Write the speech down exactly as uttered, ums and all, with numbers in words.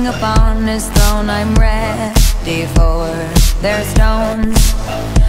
king upon his throne, I'm ready for their stones.